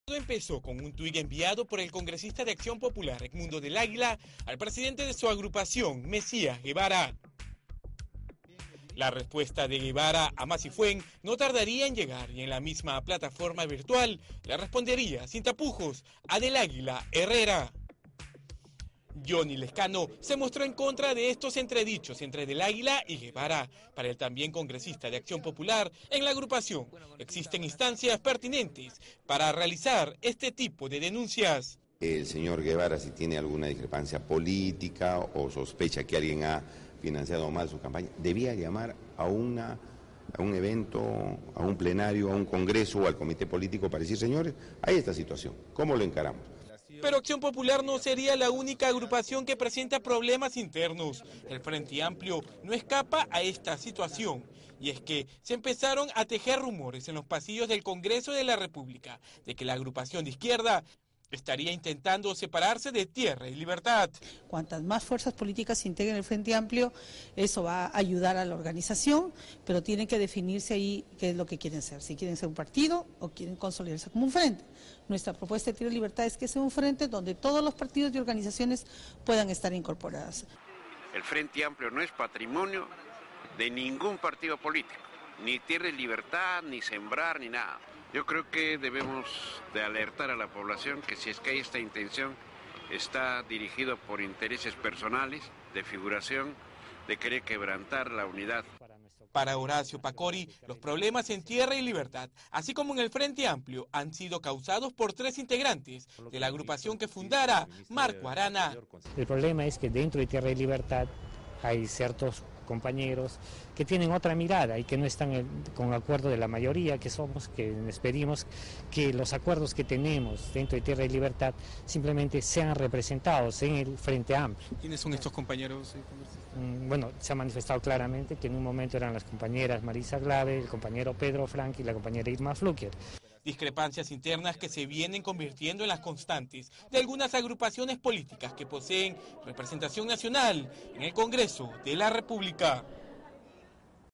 Todo empezó con un tuit enviado por el congresista de Acción Popular, Edmundo del Águila, al presidente de su agrupación, Mesías Guevara. La respuesta de Guevara a Masifuen no tardaría en llegar y en la misma plataforma virtual le respondería sin tapujos a del Águila Herrera. Johnny Lescano se mostró en contra de estos entredichos entre del Águila y Guevara. Para el también congresista de Acción Popular, en la agrupación existen instancias pertinentes para realizar este tipo de denuncias. El señor Guevara, si tiene alguna discrepancia política o sospecha que alguien ha financiado mal su campaña, debía llamar a un evento, a un plenario, a un congreso o al comité político para decir, señores, hay esta situación, ¿cómo lo encaramos? Pero Acción Popular no sería la única agrupación que presenta problemas internos. El Frente Amplio no escapa a esta situación. Y es que se empezaron a tejer rumores en los pasillos del Congreso de la República de que la agrupación de izquierda estaría intentando separarse de Tierra y Libertad. Cuantas más fuerzas políticas se integren en el Frente Amplio, eso va a ayudar a la organización, pero tienen que definirse ahí qué es lo que quieren ser, si quieren ser un partido o quieren consolidarse como un frente. Nuestra propuesta de Tierra y Libertad es que sea un frente donde todos los partidos y organizaciones puedan estar incorporadas. El Frente Amplio no es patrimonio de ningún partido político, ni Tierra y Libertad, ni Sembrar, ni nada. Yo creo que debemos de alertar a la población que si es que hay esta intención, está dirigido por intereses personales, de figuración, de querer quebrantar la unidad. Para Horacio Pacori, los problemas en Tierra y Libertad, así como en el Frente Amplio, han sido causados por 3 integrantes de la agrupación que fundara Marco Arana. El problema es que dentro de Tierra y Libertad hay ciertos compañeros que tienen otra mirada y que no están con acuerdo de la mayoría que somos, que pedimos que los acuerdos que tenemos dentro de Tierra y Libertad simplemente sean representados en el Frente Amplio. ¿Quiénes son estos compañeros? Bueno, se ha manifestado claramente que en un momento eran las compañeras Marisa Glave, el compañero Pedro Frank y la compañera Irma Flucker. Discrepancias internas que se vienen convirtiendo en las constantes de algunas agrupaciones políticas que poseen representación nacional en el Congreso de la República.